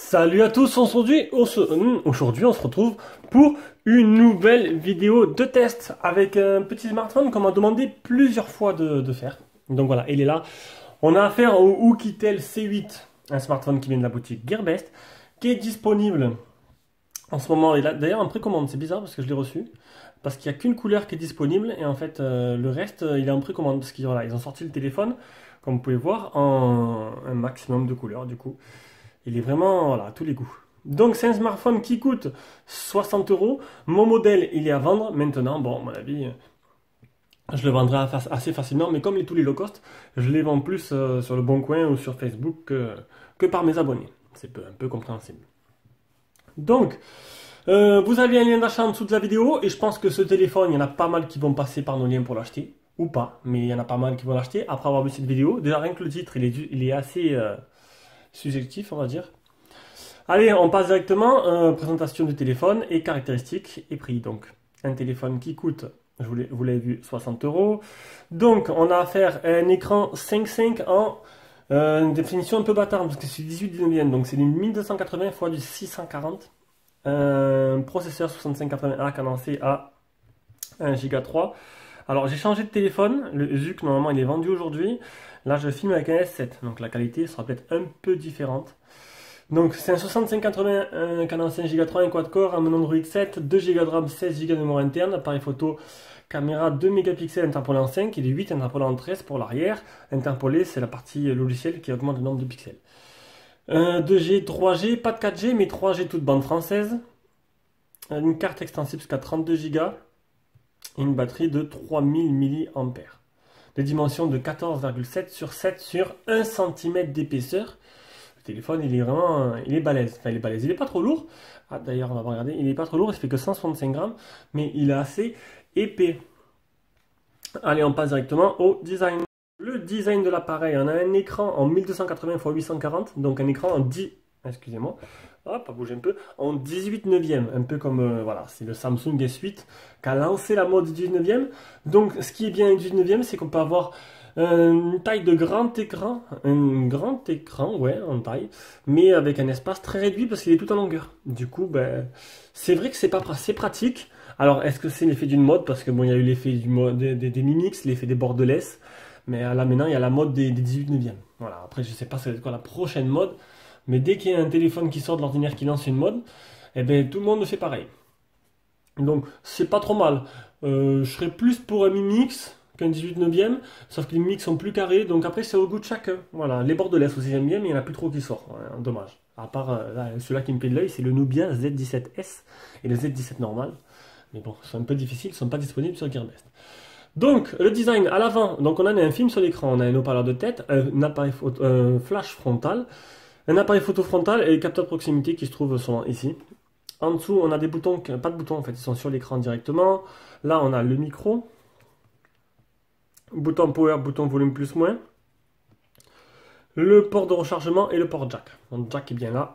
Salut à tous, aujourd'hui on se retrouve pour une nouvelle vidéo de test avec un petit smartphone qu'on m'a demandé plusieurs fois de faire. Donc voilà, il est là. On a affaire au Oukitel C8, un smartphone qui vient de la boutique Gearbest, qui est disponible en ce moment. Il a d'ailleurs en précommande, c'est bizarre parce que je l'ai reçu. Parce qu'il n'y a qu'une couleur qui est disponible et en fait le reste il est en précommande. Parce qu'ils voilà, ils ont sorti le téléphone, comme vous pouvez voir, en un maximum de couleurs du coup. Il est vraiment voilà, à tous les goûts. Donc c'est un smartphone qui coûte 60 euros. Mon modèle il est à vendre maintenant. Bon, à mon avis, je le vendrai assez facilement. Mais comme tous les low cost, je les vends plus sur le Bon Coin ou sur Facebook que par mes abonnés. C'est un peu compréhensible. Donc, vous avez un lien d'achat en dessous de la vidéo. Et je pense que ce téléphone, il y en a pas mal qui vont passer par nos liens pour l'acheter. Ou pas. Mais il y en a pas mal qui vont l'acheter après avoir vu cette vidéo. Déjà rien que le titre, il est assez... subjectif, on va dire. Allez, on passe directement présentation du téléphone et caractéristiques et prix. Donc, un téléphone qui coûte, vous l'avez vu, 60 euros. Donc, on a affaire à un écran 5.5 en définition un peu bâtard parce que c'est 18-19e, donc c'est du 1280 x du 640. Processeur 6580A cadencé à 1 Go 3. Alors j'ai changé de téléphone, le ZUC normalement il est vendu aujourd'hui. Là je filme avec un S7, donc la qualité sera peut-être un peu différente. Donc c'est un 6580, un canon 5 Go 3, un quad-core, un Android 7, 2 Go de RAM, 16 Go de mémoire interne, appareil photo, caméra 2 mégapixels interpolé en 5 et 8 interpolé en 13 pour l'arrière. Interpolé c'est la partie logicielle qui augmente le nombre de pixels. 2G, 3G, pas de 4G mais 3G toute bande française. Une carte extensible jusqu'à 32 Go. Et une batterie de 3000 mAh. Des dimensions de 14,7 sur 7 sur 1 cm d'épaisseur. Le téléphone, il est vraiment, il est balèze. Enfin, il est balèze. Il est pas trop lourd. Ah, d'ailleurs, on va regarder. Il est pas trop lourd. Il fait que 165 grammes. Mais il est assez épais. Allez, on passe directement au design. Le design de l'appareil. On a un écran en 1280 x 840. Donc un écran en 10... Excusez-moi. Hop, on bouge un peu. En 18/9e, un peu comme, voilà, c'est le Samsung S8 qui a lancé la mode 19e. Donc, ce qui est bien 19e, c'est qu'on peut avoir une taille de grand écran, ouais, en taille, mais avec un espace très réduit parce qu'il est tout en longueur. Du coup, ben, c'est vrai que c'est pratique. Alors, est-ce que c'est l'effet d'une mode? Parce que bon, il y a eu l'effet des Mi Mix, l'effet des borderless, mais là maintenant, il y a la mode des 18/9e. Voilà, après, je sais pas c'est quoi la prochaine mode. Mais dès qu'il y a un téléphone qui sort de l'ordinaire qui lance une mode, eh ben, tout le monde fait pareil. Donc c'est pas trop mal. Je serais plus pour un Mi Mix qu'un 18/9e, sauf que les Mi Mix sont plus carrés, donc après c'est au goût de chacun. Voilà, les borderless aussi j'aime bien, mais il n'y en a plus trop qui sortent. Ouais, dommage. À part celui-là qui me plaît de l'œil, c'est le Nubia Z17S et le Z17 normal. Mais bon, ils sont un peu difficiles, ils ne sont pas disponibles sur Gearbest. Donc, le design à l'avant, donc on a un film sur l'écran, on a un haut-parleur de tête, un appareil flash frontal. Un appareil photo frontal et les capteurs de proximité qui se trouvent ici. En dessous, on a des boutons, pas de boutons en fait, ils sont sur l'écran directement. Là, on a le micro. Bouton power, bouton volume plus moins. Le port de rechargement et le port jack. Donc, jack est bien là.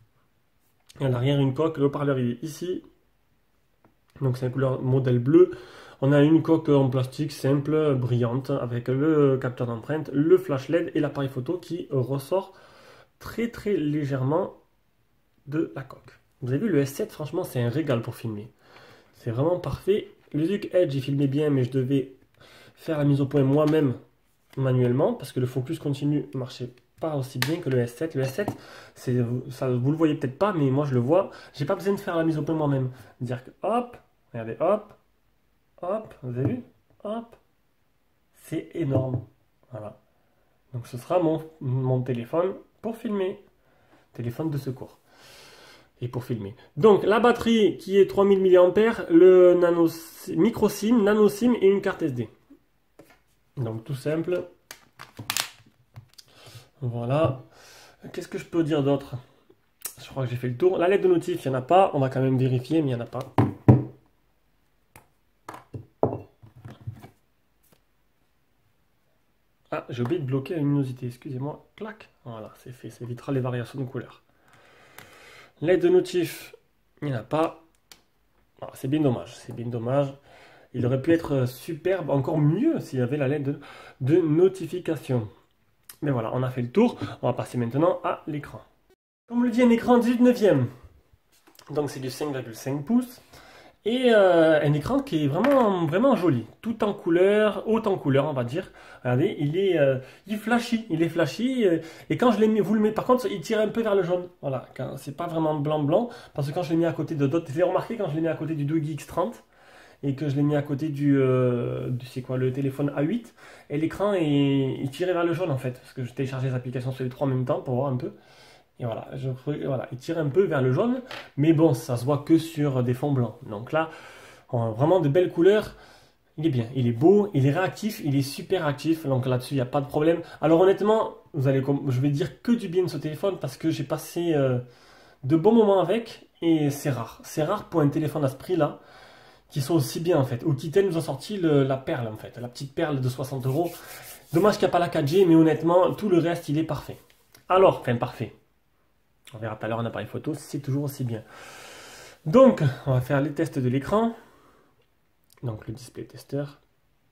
Et à l'arrière, une coque. Le haut-parleur, il est ici. Donc, c'est un couleur modèle bleu. On a une coque en plastique simple, brillante, avec le capteur d'empreinte, le flash LED et l'appareil photo qui ressort très légèrement de la coque. Vous avez vu le S7, franchement c'est un régal pour filmer. C'est vraiment parfait. Le ZUK Edge il filmait bien mais je devais faire la mise au point moi-même manuellement parce que le focus continu ne marchait pas aussi bien que le S7. Le S7, ça, vous le voyez peut-être pas mais moi je le vois. J'ai pas besoin de faire la mise au point moi-même. Dire que hop, regardez, hop, hop, vous avez vu, hop, c'est énorme. Voilà. Donc ce sera mon téléphone pour filmer. Téléphone de secours. Et pour filmer. Donc la batterie qui est 3000 mAh, le micro SIM, nano SIM et une carte SD. Donc tout simple. Voilà. Qu'est-ce que je peux dire d'autre? Je crois que j'ai fait le tour. La lettre de notif, il n'y en a pas. On va quand même vérifier, mais il n'y en a pas. Ah, j'ai oublié de bloquer la luminosité, excusez-moi. Clac. Voilà, c'est fait, ça évitera les variations de couleurs. L'aide de notif, il n'y en a pas. Ah, c'est bien dommage, c'est bien dommage. Il aurait pu être superbe, encore mieux s'il y avait la lettre de notification. Mais voilà, on a fait le tour. On va passer maintenant à l'écran. Comme le dit, un écran 18 neuvième. Donc c'est du 5,5 pouces. Et un écran qui est vraiment, vraiment joli. Tout en couleur, haut en couleur, on va dire. Regardez, il est flashy. Et quand je l'ai mis, vous le mettez, par contre, il tire un peu vers le jaune. Voilà, c'est pas vraiment blanc-blanc. Parce que quand je l'ai mis à côté de d'autres, vous avez remarqué quand je l'ai mis à côté du Doogee X30 et que je l'ai mis à côté c'est quoi, le téléphone A8, et l'écran il tirait vers le jaune en fait. Parce que je téléchargeais les applications sur les trois en même temps pour voir un peu. Et voilà, voilà, il tire un peu vers le jaune, mais bon, ça se voit que sur des fonds blancs. Donc là, on a vraiment de belles couleurs. Il est bien, il est beau, il est réactif, il est super actif. Donc là-dessus, il n'y a pas de problème. Alors honnêtement, je vais dire que du bien de ce téléphone parce que j'ai passé de bons moments avec et c'est rare. C'est rare pour un téléphone à ce prix-là qui sont aussi bien en fait. Oukitel nous a sorti la perle en fait, la petite perle de 60 euros. Dommage qu'il n'y a pas la 4G, mais honnêtement, tout le reste, il est parfait. Alors, enfin parfait. On verra tout à l'heure un appareil photo, c'est toujours aussi bien. Donc, on va faire les tests de l'écran. Donc, le display testeur.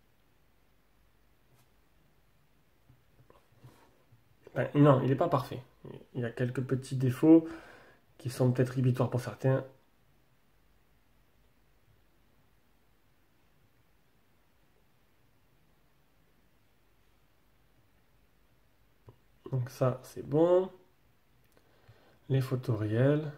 Ben, non, il n'est pas parfait. Il y a quelques petits défauts qui sont peut-être rédhibitoires pour certains. Donc ça, c'est bon. Les photos réelles.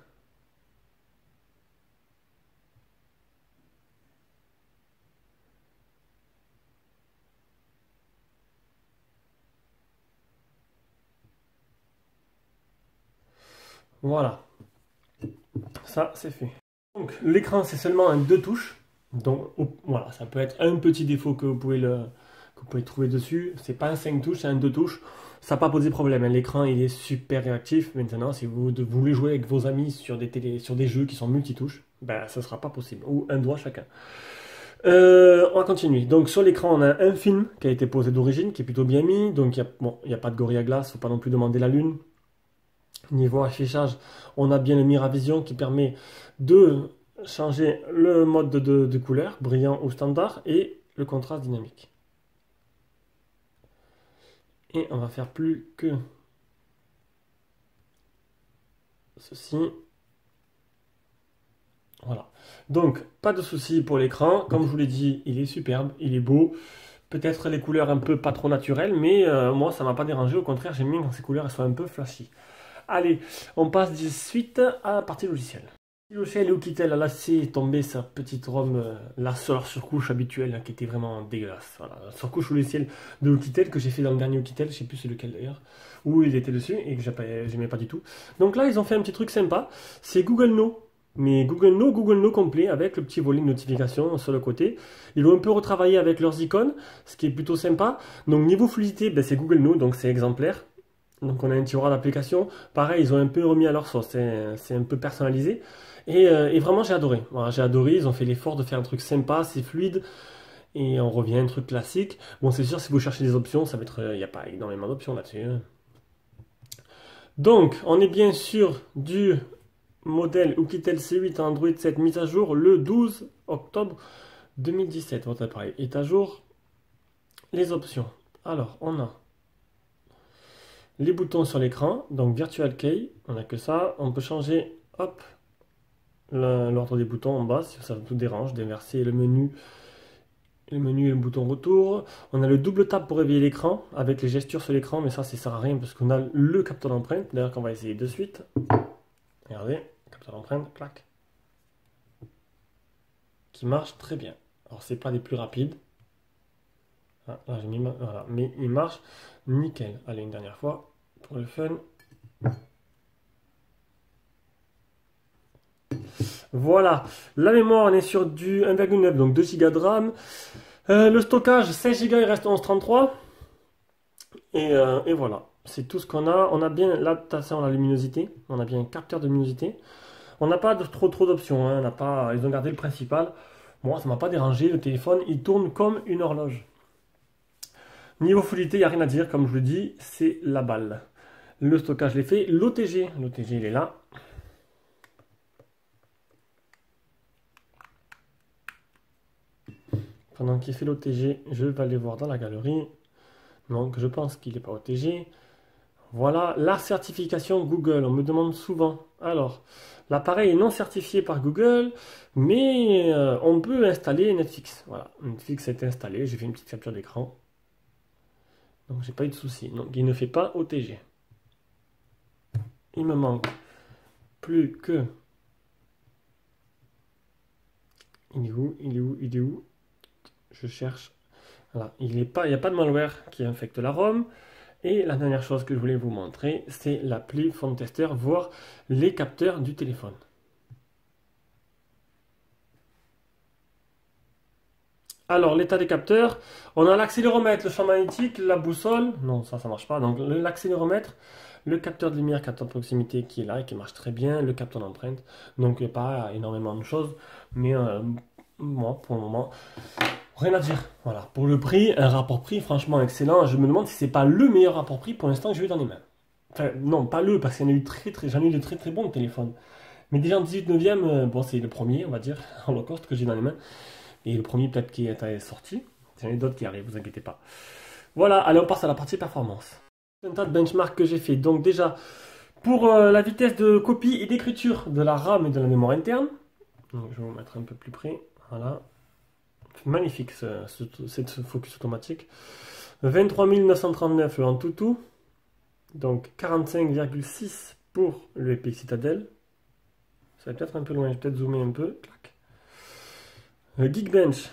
Voilà, ça c'est fait. Donc l'écran c'est seulement un 2 touches. Donc voilà, ça peut être un petit défaut que vous pouvez trouver dessus. C'est pas un 5 touches, c'est un 2 touches. Ça n'a pas posé problème, hein. L'écran il est super réactif. Maintenant, si vous voulez jouer avec vos amis sur des jeux qui sont multitouches, ben ça sera pas possible. Ou un doigt chacun. On va continuer. Donc sur l'écran, on a un film qui a été posé d'origine, qui est plutôt bien mis. Donc il n'y a pas de Gorilla Glass, faut pas non plus demander la lune. Niveau affichage, on a bien le Miravision qui permet de changer le mode de couleur, brillant ou standard, et le contraste dynamique. Et on va faire plus que ceci. Voilà. Donc, pas de souci pour l'écran. Comme je vous l'ai dit, il est superbe, il est beau. Peut-être les couleurs un peu pas trop naturelles, mais moi, ça m'a pas dérangé. Au contraire, j'aime bien quand ces couleurs elles soient un peu flashy. Allez, on passe de suite à la partie logicielle. Logiciel Oukitel a laissé tomber sa petite ROM, la sur leur surcouche habituelle, hein, qui était vraiment dégueulasse. Voilà, la surcouche logicielle de Oukitel que j'ai fait dans le dernier Oukitel, je sais plus c'est lequel d'ailleurs, où il était dessus et que j'aimais pas du tout. Donc là, ils ont fait un petit truc sympa, c'est Google No. Mais Google No complet avec le petit volet de notification sur le côté. Ils l'ont un peu retravaillé avec leurs icônes, ce qui est plutôt sympa. Donc niveau fluidité, ben, c'est Google No, donc c'est exemplaire. Donc on a un tiroir d'application. Pareil, ils ont un peu remis à leur sauce, c'est un peu personnalisé. Et vraiment j'ai adoré. Voilà, j'ai adoré, ils ont fait l'effort de faire un truc sympa, c'est fluide. Et on revient à un truc classique. Bon, c'est sûr, si vous cherchez des options, ça va être. Il n'y a pas énormément d'options là-dessus, hein. Donc, on est bien sûr du modèle Oukitel C8 Android 7 mise à jour le 12 octobre 2017. Votre appareil est à jour. Les options. Alors, on a les boutons sur l'écran, donc Virtual Key, on n'a que ça. On peut changer, hop, l'ordre des boutons en bas si ça vous dérange, d'inverser le menu et le bouton retour. On a le double tap pour réveiller l'écran avec les gestures sur l'écran, mais ça sert à rien parce qu'on a le capteur d'empreinte, d'ailleurs qu'on va essayer de suite. Regardez, capteur d'empreinte, clac, qui marche très bien. Alors c'est pas les plus rapides. Ah, là, j'ai mis voilà, mais il marche nickel. Allez, une dernière fois pour le fun. Voilà, la mémoire on est sur du 1,9, donc 2 Go de RAM. Le stockage 16 Go, il reste 11,33. Et voilà, c'est tout ce qu'on a. On a bien l'adaptation à la luminosité, on a bien un capteur de luminosité. On n'a pas trop d'options, hein. Ils ont gardé le principal. Moi, ça m'a pas dérangé, le téléphone il tourne comme une horloge. Niveau fluidité, il n'y a rien à dire, comme je le dis, c'est la balle. Le stockage, je l'ai fait. L'OTG, il est là. Pendant qu'il fait l'OTG, je vais aller voir dans la galerie. Donc, je pense qu'il n'est pas OTG. Voilà la certification Google, on me demande souvent. Alors, l'appareil est non certifié par Google, mais on peut installer Netflix. Voilà, Netflix est installé, j'ai fait une petite capture d'écran. Donc j'ai pas eu de souci. Donc il ne fait pas OTG. Il me manque plus que... Il est où? Il est où? Il est où? Je cherche. Voilà, il n'y a pas de malware qui infecte la ROM. Et la dernière chose que je voulais vous montrer, c'est l'appli Phone Tester, voir les capteurs du téléphone. Alors, l'état des capteurs, on a l'accéléromètre, le champ magnétique, la boussole. Non, ça marche pas. Donc, l'accéléromètre, le capteur de lumière, capteur de proximité qui est là et qui marche très bien, le capteur d'empreinte. Donc, il n'y a pas énormément de choses. Mais moi, pour le moment, rien à dire. Voilà. Pour le prix, un rapport prix franchement excellent. Je me demande si c'est pas le meilleur rapport prix pour l'instant que j'ai eu dans les mains. Enfin, non, pas le, parce qu'il y en a eu j'en ai eu de très très bons téléphones. Mais déjà en 18 neuvième, bon, c'est le premier, on va dire, en low cost que j'ai dans les mains. Et le premier peut-être qui est sorti. J'en ai d'autres qui arrivent, vous inquiétez pas. Voilà, allez, on passe à la partie performance. Un tas de benchmarks que j'ai fait. Donc déjà, pour la vitesse de copie et d'écriture de la RAM et de la mémoire interne. Donc, je vais vous mettre un peu plus près. Voilà. Magnifique cette focus automatique. 23 939 en tout. Donc 45,6 pour le Epic Citadel. Ça va peut-être un peu loin, je vais peut-être zoomer un peu. Clac. Geekbench.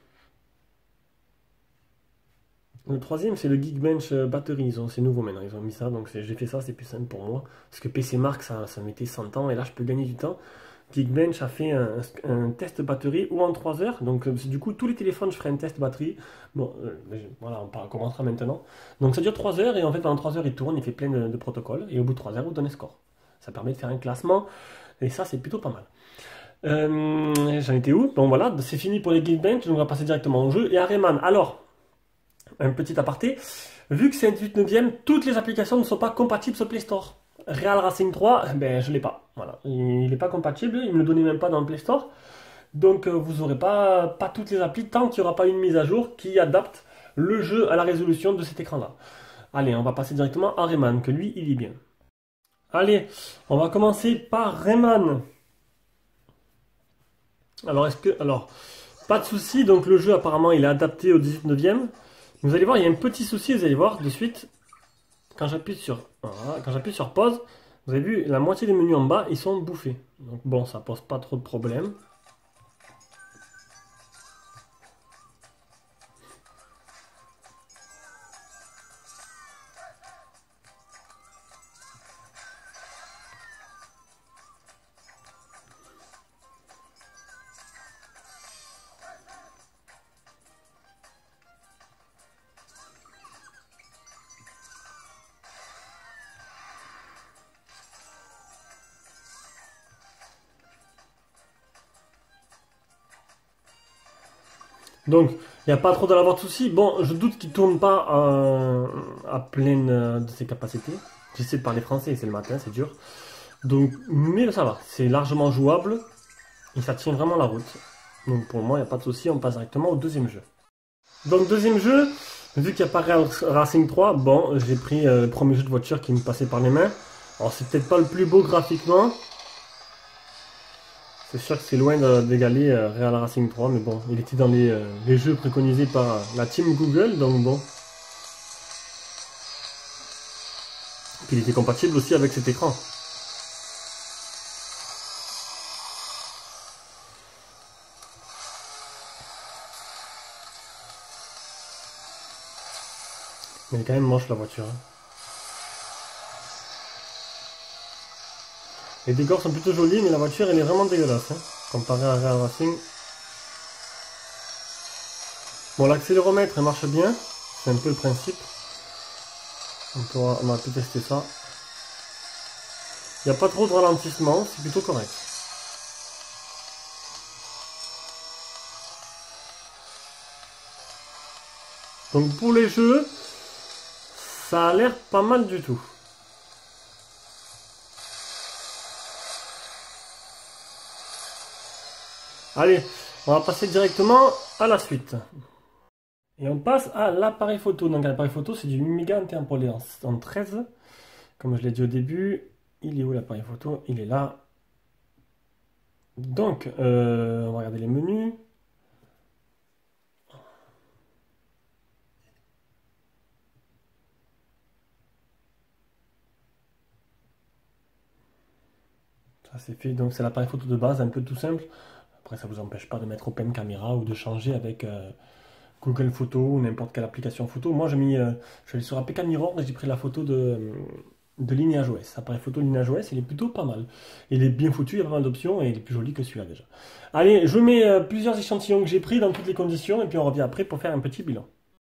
Le troisième, c'est le Geekbench batterie. C'est nouveau maintenant, ils ont mis ça. Donc j'ai fait ça, c'est plus simple pour moi. Parce que PC Mark, ça mettait 100 ans et là, je peux gagner du temps. Geekbench a fait un test batterie ou en 3 heures. Donc du coup, tous les téléphones, je ferai un test batterie. Bon, voilà, on commencera maintenant. Donc ça dure 3 heures et en fait, pendant 3 heures, il tourne, il fait plein de protocoles. Et au bout de 3 heures, vous donnez score. Ça permet de faire un classement. Et ça, c'est plutôt pas mal. J'en étais où? Bon voilà, c'est fini pour les Geekbench, donc on va passer directement au jeu. Et à Rayman, alors, un petit aparté, vu que c'est un 18 neuvième, toutes les applications ne sont pas compatibles sur Play Store. Real Racing 3, ben je l'ai pas. Voilà, il n'est pas compatible, il me le donnait même pas dans le Play Store. Donc vous n'aurez pas toutes les applis tant qu'il n'y aura pas une mise à jour qui adapte le jeu à la résolution de cet écran-là. Allez, on va passer directement à Rayman, que lui, il est bien. Allez, on va commencer par Rayman. Alors, pas de souci, donc le jeu apparemment il est adapté au 18 neuvième. Vous allez voir, il y a un petit souci, vous allez voir de suite. Quand j'appuie sur pause, vous avez vu, la moitié des menus en bas, ils sont bouffés. Donc bon, ça pose pas trop de problèmes. Donc, il n'y a pas trop d'avoir de soucis. Bon, je doute qu'il ne tourne pas à pleine de ses capacités. J'essaie de parler français, c'est le matin, c'est dur. Donc, mais ça va, c'est largement jouable. Et ça tient vraiment la route. Donc pour moi, il n'y a pas de souci, on passe directement au deuxième jeu. Donc deuxième jeu, vu qu'il n'y a pas Racing 3, bon, j'ai pris le premier jeu de voiture qui me passait par les mains. Alors c'est peut-être pas le plus beau graphiquement. C'est sûr que c'est loin d'égaler Real Racing 3, mais bon, il était dans les jeux préconisés par la team Google, donc bon. Puis il était compatible aussi avec cet écran. Mais elle est quand même moche la voiture. Les décors sont plutôt jolis, mais la voiture elle est vraiment dégueulasse, hein, comparée à Real Racing. Bon, l'accéléromètre elle marche bien, c'est un peu le principe. On va pu tester ça. Il n'y a pas trop de ralentissement, c'est plutôt correct. Donc pour les jeux, ça a l'air pas mal du tout. Allez, on va passer directement à la suite. Et on passe à l'appareil photo. Donc l'appareil photo, c'est du Lumia interpolé en 13. Comme je l'ai dit au début, il est où l'appareil photo? Il est là. Donc, on va regarder les menus. Ça c'est fait, donc c'est l'appareil photo de base, un peu tout simple. Après, ça ne vous empêche pas de mettre Open Camera ou de changer avec Google Photo ou n'importe quelle application photo. Moi, je suis allé sur APK Mirror et j'ai pris la photo de Lineage OS. Appareil photo Lineage OS, il est plutôt pas mal. Il est bien foutu, il y a pas mal d'options et il est plus joli que celui-là déjà. Allez, je mets plusieurs échantillons que j'ai pris dans toutes les conditions et puis on revient après pour faire un petit bilan.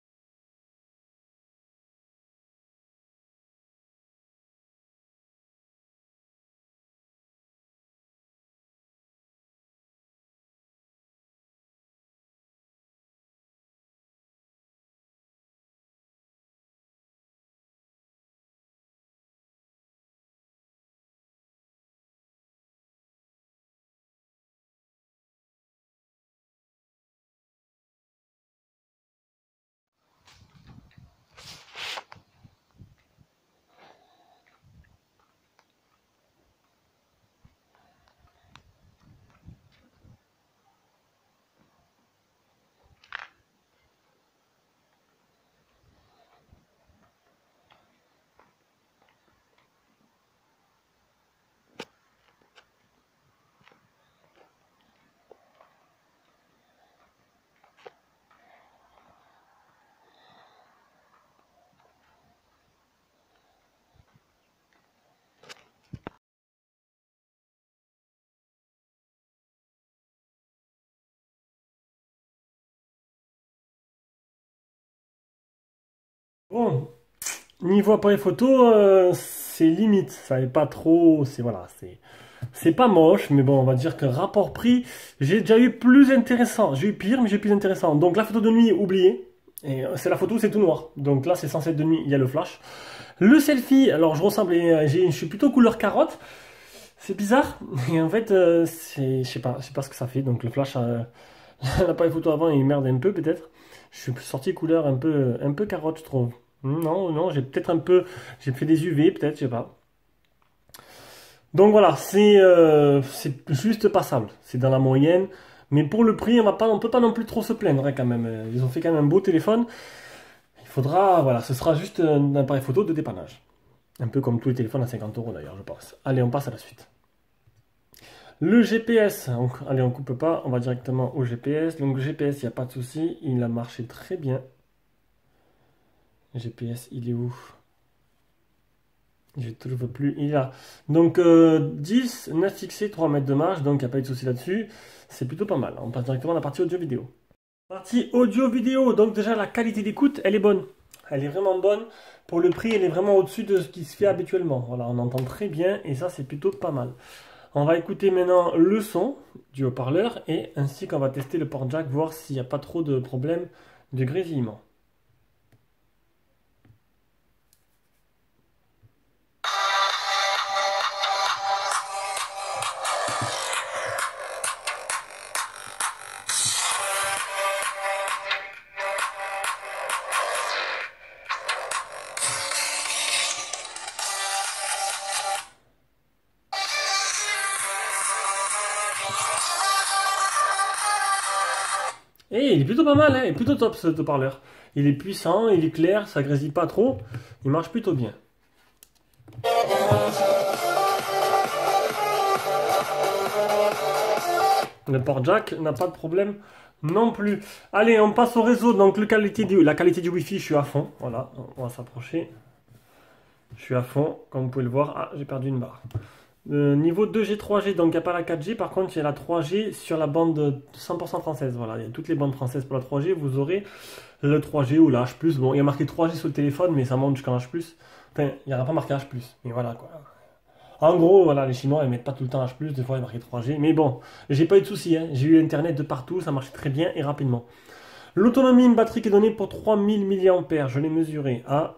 Bon, niveau appareil photo, c'est limite. Ça n'est pas trop. C'est voilà, c'est pas moche, mais bon, on va dire que rapport prix, j'ai déjà eu plus intéressant. J'ai eu pire, mais j'ai eu plus intéressant. Donc la photo de nuit, oubliée. Et c'est la photo, c'est tout noir. Donc là, c'est censé être de nuit, il y a le flash. Le selfie, alors je ressemble, je suis plutôt couleur carotte. C'est bizarre. Et en fait, je sais pas ce que ça fait. Donc le flash, l'appareil photo avant, il merde un peu peut-être. Je suis sorti couleur un peu carotte, je trouve. Non, non, j'ai peut-être un peu, j'ai fait des UV, peut-être, je sais pas. Donc voilà, c'est juste passable. C'est dans la moyenne. Mais pour le prix, on peut pas non plus trop se plaindre hein, quand même. Ils ont fait quand même un beau téléphone. Il faudra, voilà, ce sera juste un appareil photo de dépannage. Un peu comme tous les téléphones à 50 euros d'ailleurs, je pense. Allez, on passe à la suite. Le GPS, donc, allez, on coupe pas, on va directement au GPS. Donc le GPS, il n'y a pas de souci, il a marché très bien. Le GPS, il est où? Je ne trouve plus, il est là. Donc 10, 9 fixés, 3 mètres de marge, donc il n'y a pas eu de souci là-dessus. C'est plutôt pas mal. On passe directement à la partie audio-vidéo. Partie audio-vidéo, donc déjà la qualité d'écoute, elle est bonne. Elle est vraiment bonne. Pour le prix, elle est vraiment au-dessus de ce qui se fait habituellement. Voilà, on entend très bien et ça, c'est plutôt pas mal. On va écouter maintenant le son du haut-parleur et ainsi qu'on va tester le port jack, voir s'il n'y a pas trop de problème de grésillement. Et il est plutôt pas mal, hein, il est plutôt top ce haut-parleur. Il est puissant, il est clair, ça grésille pas trop, il marche plutôt bien. Le port jack n'a pas de problème non plus. Allez, on passe au réseau. Donc la qualité du Wi-Fi, je suis à fond. Voilà, on va s'approcher. Je suis à fond, comme vous pouvez le voir. Ah, j'ai perdu une barre. Niveau 2G, 3G, donc il n'y a pas la 4G. Par contre, il y a la 3G sur la bande 100% française. Voilà, il y a toutes les bandes françaises pour la 3G. Vous aurez le 3G ou la H+. Bon, il y a marqué 3G sur le téléphone, mais ça monte jusqu'à H+. Enfin, il n'y aura pas marqué H+. Mais voilà, quoi. En gros, voilà, les Chinois, ils mettent pas tout le temps H+, des fois, ils marquent 3G. Mais bon, j'ai pas eu de soucis, hein. J'ai eu Internet de partout, ça marchait très bien et rapidement. L'autonomie, une batterie qui est donnée pour 3000 mAh. Je l'ai mesuré à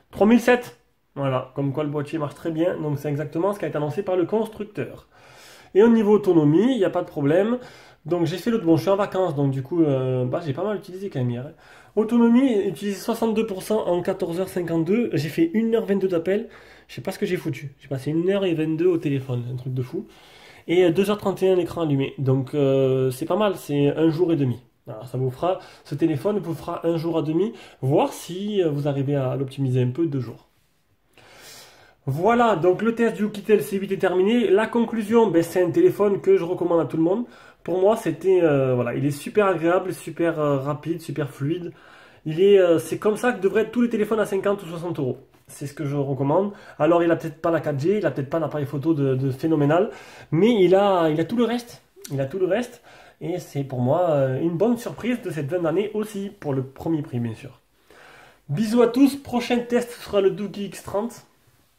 3007. Voilà, comme quoi le boîtier marche très bien. Donc c'est exactement ce qui a été annoncé par le constructeur. Et au niveau autonomie, il n'y a pas de problème. Donc j'ai fait l'autre, bon je suis en vacances, donc du coup j'ai pas mal utilisé quand même hier, hein. Autonomie, utilisé 62% en 14h52, j'ai fait 1h22 d'appel, je sais pas ce que j'ai foutu. J'ai passé 1h22 au téléphone, un truc de fou. Et 2h31 l'écran allumé, donc c'est pas mal, c'est un jour et demi. Alors, ça vous fera, ce téléphone vous fera un jour et demi, voir si vous arrivez à l'optimiser un peu, 2 jours. Voilà, donc le test du Oukitel C8 est terminé. La conclusion, ben, c'est un téléphone que je recommande à tout le monde. Pour moi, c'était voilà, il est super agréable, super rapide, super fluide. C'est comme ça que devraient être tous les téléphones à 50 ou 60 euros. C'est ce que je recommande. Alors, il a peut-être pas la 4G, il a peut-être pas un appareil photo de phénoménal, mais il a tout le reste. Il a tout le reste, et c'est pour moi une bonne surprise de cette fin d'année aussi, pour le premier prix, bien sûr. Bisous à tous. Prochain test sera le Doogee X30.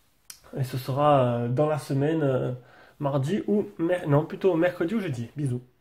Et ce sera dans la semaine, mardi ou non, plutôt mercredi ou jeudi. Bisous.